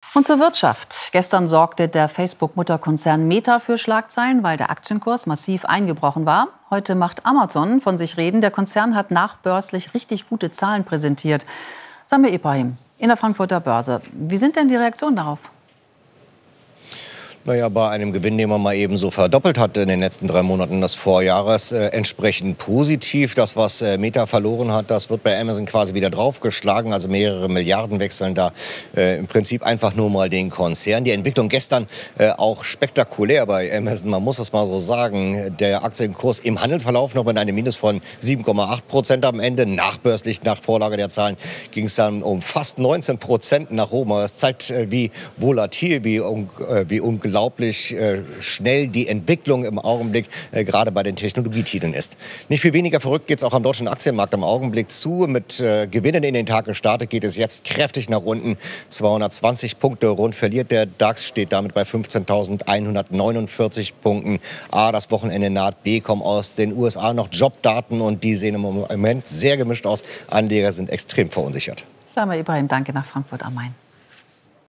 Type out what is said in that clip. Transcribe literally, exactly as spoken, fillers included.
Und zur Wirtschaft. Gestern sorgte der Facebook-Mutterkonzern Meta für Schlagzeilen, weil der Aktienkurs massiv eingebrochen war. Heute macht Amazon von sich reden. Der Konzern hat nachbörslich richtig gute Zahlen präsentiert. Samir Ibrahim in der Frankfurter Börse. Wie sind denn die Reaktionen darauf? Naja, bei einem Gewinn, den man mal eben so verdoppelt hat in den letzten drei Monaten des Vorjahres, äh, entsprechend positiv. Das, was äh, Meta verloren hat, das wird bei Amazon quasi wieder draufgeschlagen. Also mehrere Milliarden wechseln da äh, im Prinzip einfach nur mal den Konzern. Die Entwicklung gestern äh, auch spektakulär bei Amazon, man muss das mal so sagen. Der Aktienkurs im Handelsverlauf noch mit einem Minus von sieben Komma acht Prozent am Ende. Nachbörslich, nach Vorlage der Zahlen, ging es dann um fast neunzehn Prozent nach oben. Das zeigt, äh, wie volatil, wie, un äh, wie unglaublich unglaublich äh, schnell die Entwicklung im Augenblick äh, gerade bei den Technologietiteln ist. Nicht viel weniger verrückt geht es auch am deutschen Aktienmarkt im Augenblick zu. Mit äh, Gewinnen in den Tag gestartet geht es jetzt kräftig nach unten. zweihundertzwanzig Punkte rund verliert der DAX, steht damit bei fünfzehntausendeinhundertneunundvierzig Punkten. A, das Wochenende naht. B, kommen aus den U S A noch Jobdaten und die sehen im Moment sehr gemischt aus. Anleger sind extrem verunsichert. Samir Ibrahim, danke nach Frankfurt am Main.